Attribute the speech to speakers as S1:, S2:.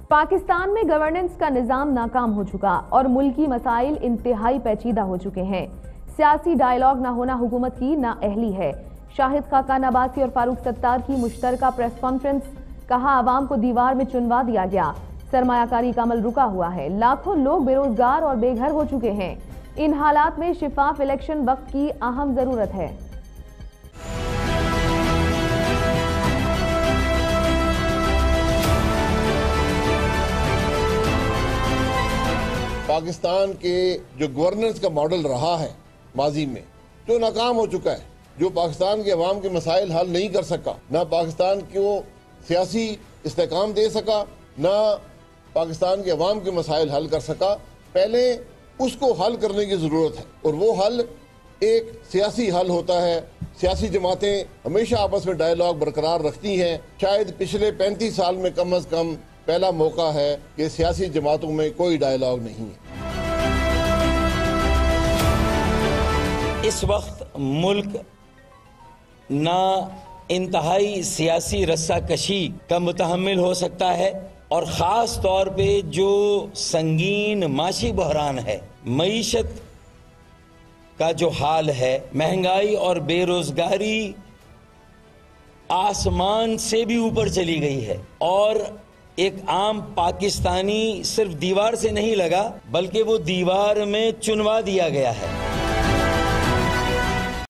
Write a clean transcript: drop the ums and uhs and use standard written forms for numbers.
S1: पाकिस्तान में गवर्नेंस का निजाम नाकाम हो चुका और मुल्की मसाइल इंतहाई पेचीदा हो चुके हैं। सियासी डायलॉग ना होना हुकूमत की नाअहली है। शाहिद खाकान अब्बासी और फारूक सत्तार की मुश्तरका प्रेस कॉन्फ्रेंस, कहा आवाम को दीवार में चुनवा दिया गया, सरमायाकारी का अमल रुका हुआ है, लाखों लोग बेरोजगार और बेघर हो चुके हैं। इन हालात में शिफाफ इलेक्शन वक्त की अहम जरूरत है।
S2: पाकिस्तान के जो गवर्नेंस का मॉडल रहा है माजी में, जो नाकाम हो चुका है, जो पाकिस्तान के अवाम के मसाइल हल नहीं कर सका, ना पाकिस्तान को सियासी इस्तेकाम दे सका, ना पाकिस्तान के अवाम के मसाइल हल कर सका, पहले उसको हल करने की ज़रूरत है। और वो हल एक सियासी हल होता है। सियासी जमातें हमेशा आपस में डायलॉग बरकरार रखती हैं। शायद पिछले 35 साल में कम अज़ कम पहला मौका है कि सियासी जमातों में कोई डायलॉग नहीं है।
S3: इस वक्त मुल्क ना इंतहाई सियासी रस्साकशी का मुतहम्मिल हो सकता है और ख़ास तौर पे जो संगीन माशी बहरान है, मईशत का जो हाल है, महंगाई और बेरोजगारी आसमान से भी ऊपर चली गई है और एक आम पाकिस्तानी सिर्फ दीवार से नहीं लगा बल्कि वो दीवार में चुनवा दिया गया है।